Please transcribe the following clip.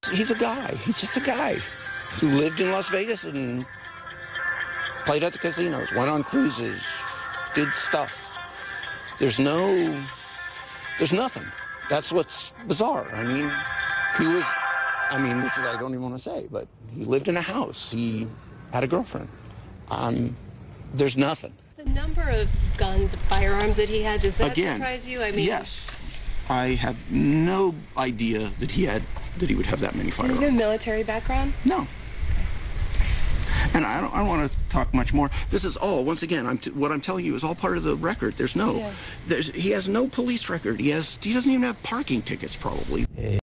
he's a guy. He's just a guy who lived in Las Vegas and played at the casinos, went on cruises, did stuff. There's nothing. That's what's bizarre. I mean, this is, I don't even want to say, but he lived in a house. He had a girlfriend. There's nothing. The number of guns, the firearms that he had, does that surprise you? I mean, yes. I have no idea that he would have that many firearms. Do you have a military background? No. And I don't want to talk much more. This is all, once again, what I'm telling you is all part of the record. He has no police record. He doesn't even have parking tickets, probably.